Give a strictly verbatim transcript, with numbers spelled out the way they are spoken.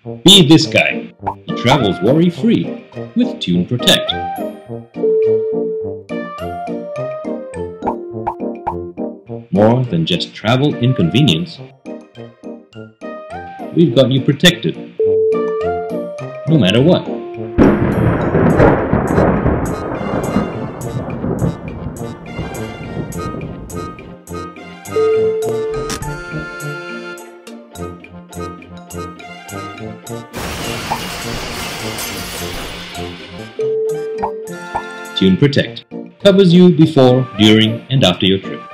Be this guy. He travels worry-free with Tune Protect. More than just travel inconvenience, we've got you protected, no matter what. Tune Protect covers you before, during, and after your trip.